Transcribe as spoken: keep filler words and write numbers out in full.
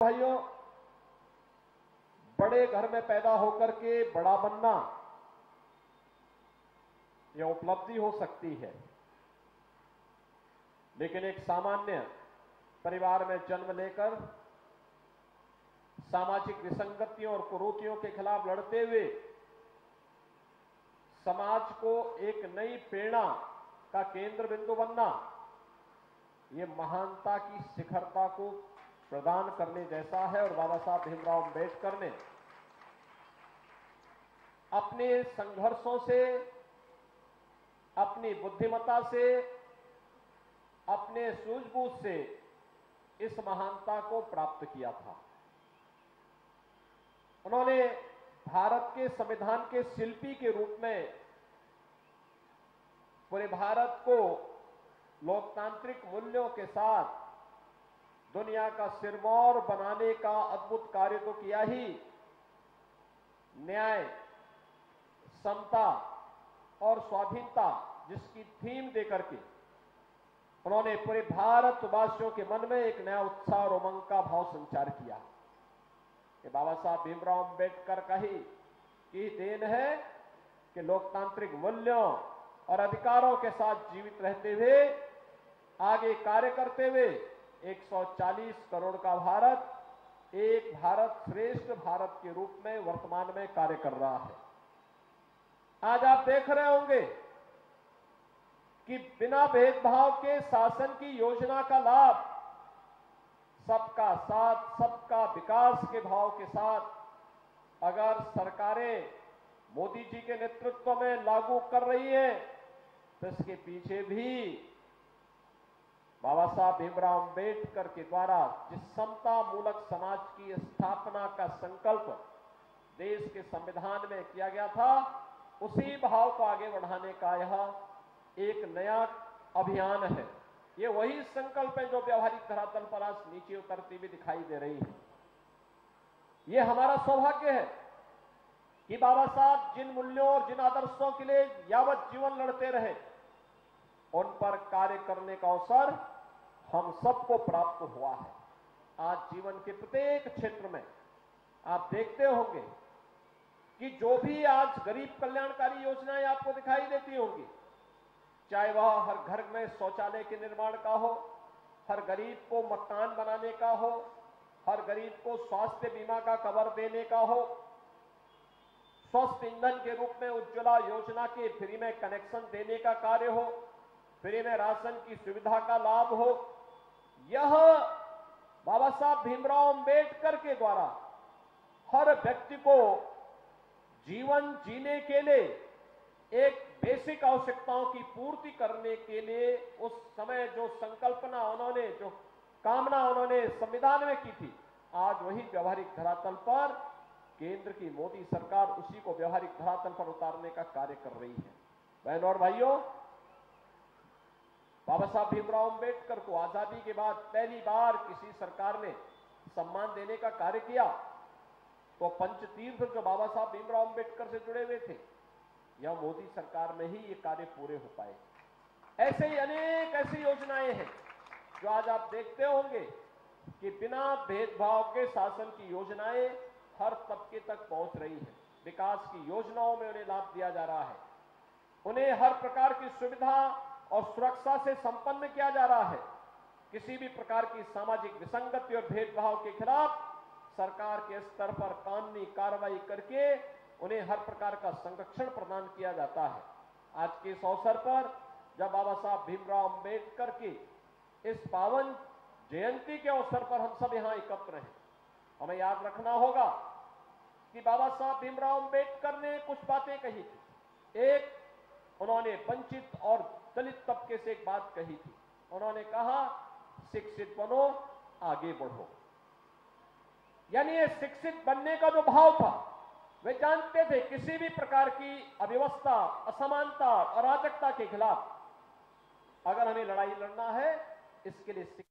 भाइयों, बड़े घर में पैदा होकर के बड़ा बनना यह उपलब्धि हो सकती है, लेकिन एक सामान्य परिवार में जन्म लेकर सामाजिक विसंगतियों और कुरीतियों के खिलाफ लड़ते हुए समाज को एक नई प्रेरणा का केंद्र बिंदु बनना, ये महानता की शिखरता को प्रदान करने जैसा है। और बाबा साहब भीमराव अम्बेडकर ने अपने संघर्षों से, अपनी बुद्धिमत्ता से, अपने सूझबूझ से इस महानता को प्राप्त किया था। उन्होंने भारत के संविधान के शिल्पी के रूप में पूरे भारत को लोकतांत्रिक मूल्यों के साथ दुनिया का सिरमौर बनाने का अद्भुत कार्य तो किया ही, न्याय, समता और स्वाधीनता जिसकी थीम देकर के उन्होंने पूरे भारतवासियों के मन में एक नया उत्साह और उमंग का भाव संचार किया कि बाबा साहब भीमराव अम्बेडकर का ही की देन है कि लोकतांत्रिक मूल्यों और अधिकारों के साथ जीवित रहते हुए, आगे कार्य करते हुए एक सौ चालीस करोड़ का भारत, एक भारत श्रेष्ठ भारत के रूप में वर्तमान में कार्य कर रहा है। आज आप देख रहे होंगे कि बिना भेदभाव के शासन की योजना का लाभ सबका साथ, सबका विकास के भाव के साथ अगर सरकारें मोदी जी के नेतृत्व में लागू कर रही है, तो इसके पीछे भी बाबा साहब भीमराव अम्बेडकर के द्वारा जिस समता मूलक समाज की स्थापना का संकल्प देश के संविधान में किया गया था, उसी भाव को आगे बढ़ाने का यह एक नया अभियान है। ये वही संकल्प है जो व्यवहारिक धरातल पर आज नीचे उतरती हुई दिखाई दे रही है। ये हमारा सौभाग्य है कि बाबा साहब जिन मूल्यों और जिन आदर्शों के लिए यावत जीवन लड़ते रहे, उन पर कार्य करने का अवसर हम सबको प्राप्त हुआ है। आज जीवन के प्रत्येक क्षेत्र में आप देखते होंगे कि जो भी आज गरीब कल्याणकारी योजनाएं आपको दिखाई देती होंगी, चाहे वह हर घर में शौचालय के निर्माण का हो, हर गरीब को मकान बनाने का हो, हर गरीब को स्वास्थ्य बीमा का कवर देने का हो, स्वस्थ ईंधन के रूप में उज्ज्वला योजना के फ्री में कनेक्शन देने का कार्य हो, फ्री में राशन की सुविधा का लाभ हो, यह बाबा साहब भीमराव अम्बेडकर के द्वारा हर व्यक्ति को जीवन जीने के लिए एक बेसिक आवश्यकताओं की पूर्ति करने के लिए उस समय जो संकल्पना उन्होंने, जो कामना उन्होंने संविधान में की थी, आज वही व्यवहारिक धरातल पर केंद्र की मोदी सरकार उसी को व्यवहारिक धरातल पर उतारने का कार्य कर रही है। बहनों और भाइयों, बाबा साहब भीमराव अम्बेडकर को आजादी के बाद पहली बार किसी सरकार ने सम्मान देने का कार्य किया, तो पंचतीर्थ जो बाबा साहब भीमराव अम्बेडकर से जुड़े हुए थे, यह मोदी सरकार में ही ये कार्य पूरे हो पाए। ऐसे ही अनेक ऐसी योजनाएं हैं जो आज आप देखते होंगे कि बिना भेदभाव के शासन की योजनाएं हर तबके तक पहुंच रही है। विकास की योजनाओं में उन्हें लाभ दिया जा रहा है, उन्हें हर प्रकार की सुविधा और सुरक्षा से संपन्न किया जा रहा है। किसी भी प्रकार की सामाजिक विसंगति और भेदभाव के खिलाफ सरकार के स्तर पर कानूनी कार्रवाई करके उन्हें हर प्रकार का संरक्षण प्रदान किया जाता है। आज के इस अवसर पर जब बाबा साहब भीमराव अम्बेडकर की इस पावन जयंती के अवसर पर हम सब यहां एकत्र हैं, हमें याद रखना होगा कि बाबा साहब भीमराव अम्बेडकर ने कुछ बातें कही थी। एक, उन्होंने वंचित और दलित तबके से एक बात कही थी। उन्होंने कहा, शिक्षित बनो, आगे बढ़ो। यानी ये शिक्षित बनने का जो भाव था, वे जानते थे किसी भी प्रकार की अव्यवस्था, असमानता, अराजकता के खिलाफ अगर हमें लड़ाई लड़ना है, इसके लिए